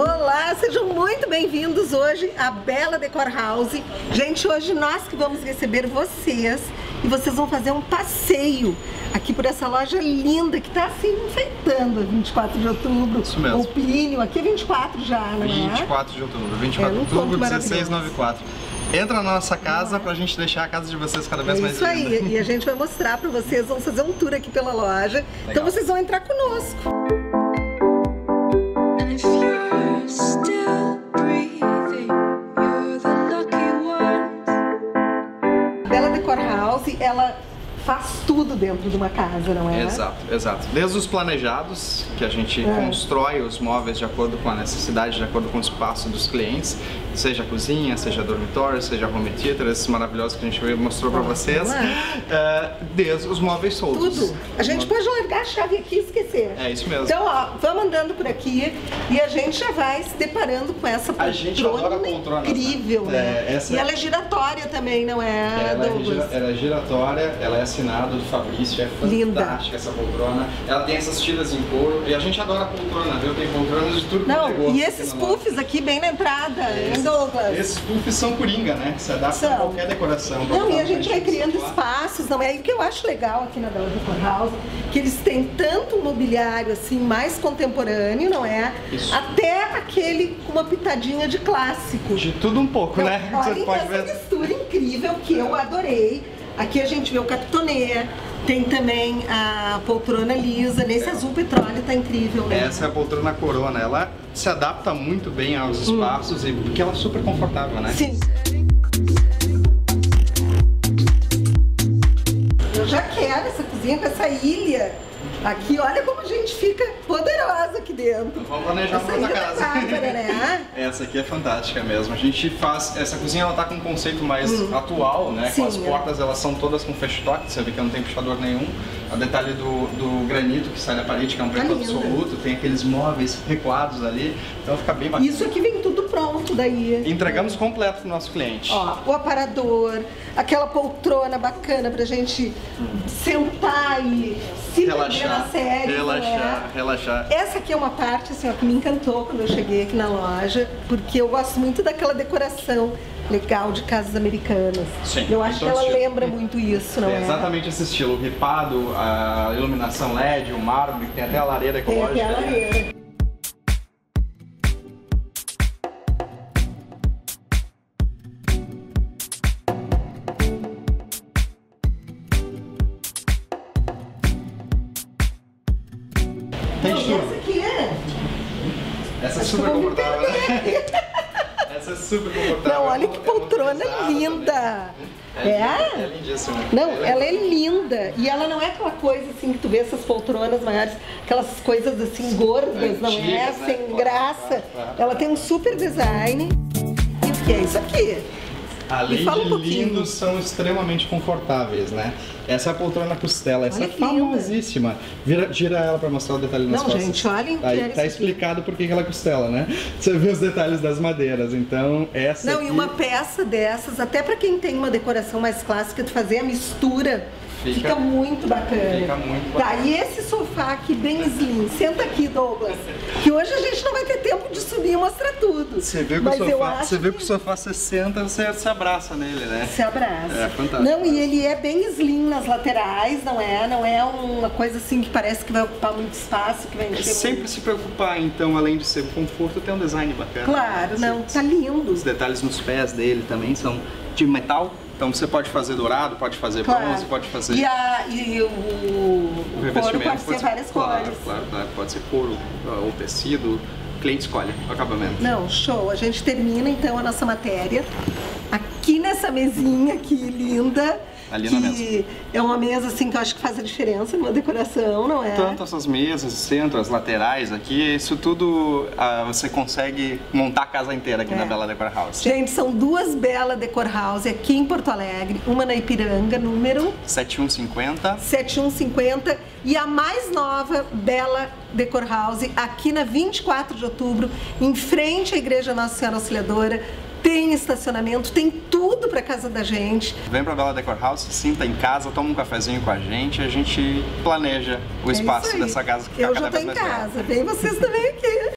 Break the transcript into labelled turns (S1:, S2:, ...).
S1: Olá, sejam muito bem-vindos hoje à Bela Decor House. Gente, hoje nós que vamos receber vocês e vocês vão fazer um passeio aqui por essa loja linda que está se enfeitando, 24 de outubro.
S2: Isso mesmo.
S1: O Plínio, aqui é 24 já, né?
S2: 24 de outubro, 24 de outubro, 1694. Entra na nossa casa pra gente deixar a casa de vocês cada vez mais linda.
S1: Isso aí, e a gente vai mostrar pra vocês, vamos fazer um tour aqui pela loja.
S2: Legal.
S1: Então vocês vão entrar conosco. Bela Decor House, ela faz tudo dentro de uma casa, não é?
S2: Exato, exato. Desde os planejados, que a gente constrói os móveis de acordo com a necessidade, de acordo com o espaço dos clientes, seja cozinha, seja dormitório, seja home theater, esses maravilhosos que a gente mostrou pra vocês, desde os móveis soltos.
S1: Tudo. A gente pode largar a chave aqui e esquecer.
S2: É isso mesmo.
S1: Então, ó, vamos andando por aqui e a gente já vai se deparando com essa poltrona,
S2: a gente adora poltrona
S1: incrível, né? E ela é giratória também, não é, Douglas?
S2: Ela é giratória, ela é assinada do Fabrício, é fantástica essa poltrona. Ela tem essas tiras em couro e a gente adora poltrona, viu? Tem poltronas de tudo que
S1: não,
S2: gosto.
S1: E esses puffs aqui bem na entrada, Douglas?
S2: Esses puffs são coringa, né? Que se adaptam a qualquer decoração.
S1: Não, e a gente vai criando espaços, não é? E o que eu acho legal aqui na Bela Decor House, que eles têm tanto um mobiliário assim, mais contemporâneo, não é? Isso. Até aquele com uma pitadinha de clássico.
S2: De tudo um pouco,
S1: então,
S2: né?
S1: Olha essa mistura incrível que eu adorei. Aqui a gente vê o capitonê, tem também a poltrona lisa, nesse azul petróleo tá incrível, né?
S2: Essa é a poltrona corona, ela se adapta muito bem aos espaços e porque ela é super confortável, né?
S1: Sim. Eu já quero essa cozinha com essa ilha. Aqui, olha como a gente fica poderosa aqui dentro.
S2: Vamos planejar pra nossa casa.
S1: Bárbara, né?
S2: Essa aqui é fantástica mesmo. A gente faz... Essa cozinha, ela tá com um conceito mais atual, né?
S1: Sim,
S2: com as portas, elas são todas com fecho-toque. Você vê que não tem puxador nenhum. O detalhe do granito que sai da parede, que é um preto absoluto. Tem aqueles móveis recuados ali. Então fica bem bacana.
S1: Isso aqui vem tudo pronto daí.
S2: Entregamos completo pro nosso cliente.
S1: Ó, o aparador, aquela poltrona bacana pra gente sentar e se perder na série.
S2: Relaxar.
S1: Essa aqui é uma parte assim, ó, que me encantou quando eu cheguei aqui na loja, porque eu gosto muito daquela decoração legal de casas americanas.
S2: Sim,
S1: eu acho que ela lembra muito isso, não é?
S2: Exatamente esse estilo, o ripado, a iluminação LED, o mármore, tem até a lareira ecológica.
S1: Tem até a lareira.
S2: Essa é super confortável, né? Essa é super confortável.
S1: Não, olha que poltrona linda!
S2: É lindíssima.
S1: Não, ela é linda. E ela não é aquela coisa assim que tu vê essas poltronas maiores, aquelas coisas assim gordas, não é? Sem graça. Ela tem um super design. E o que é isso aqui?
S2: Além de lindos, são extremamente confortáveis, né? Essa é a poltrona costela, essa é famosíssima. Gira ela pra mostrar o detalhe nas costas.
S1: Não, gente, olhem o que é isso.
S2: Tá explicado por que ela é costela, né? Você vê os detalhes das madeiras, então essa
S1: Não,
S2: aqui...
S1: e uma peça dessas, até pra quem tem uma decoração mais clássica, de fazer a mistura... Fica muito bacana.
S2: Fica muito bacana.
S1: Tá, e esse sofá aqui bem slim. Senta aqui, Douglas. Que hoje a gente não vai ter tempo de subir e mostrar tudo.
S2: Você vê que o sofá, você senta, você se abraça nele, né?
S1: Se abraça.
S2: É fantástico.
S1: Não, e ele é bem slim nas laterais, não é? Não é uma coisa assim que parece que vai ocupar muito espaço, que vai encher
S2: sempre
S1: muito.
S2: Se preocupar, então, além de ser conforto, tem um design bacana.
S1: Claro, não, tá lindo.
S2: Os detalhes nos pés dele também são de metal. Então você pode fazer dourado, pode fazer bronze, pode fazer...
S1: E o couro pode ser várias cores.
S2: Claro, pode ser couro ou tecido, o cliente escolhe o acabamento.
S1: Não, show. A gente termina então a nossa matéria aqui nessa mesinha aqui linda.
S2: Ali na mesa.
S1: Que é uma mesa assim que eu acho que faz a diferença numa decoração, não é?
S2: Tanto essas mesas, o centro, as laterais aqui, isso tudo você consegue montar a casa inteira aqui na Bela Decor House.
S1: Gente, são duas Bela Decor House aqui em Porto Alegre, uma na Ipiranga, número
S2: 7150
S1: e a mais nova Bela Decor House aqui na 24 de outubro, em frente à Igreja Nossa Senhora Auxiliadora. Tem estacionamento, tem tudo pra casa da gente.
S2: Vem pra Bela Decor House, se sinta em casa, toma um cafezinho com a gente planeja o espaço dessa casa que tá cada vez mais
S1: Eu já tô em casa, vem vocês também aqui.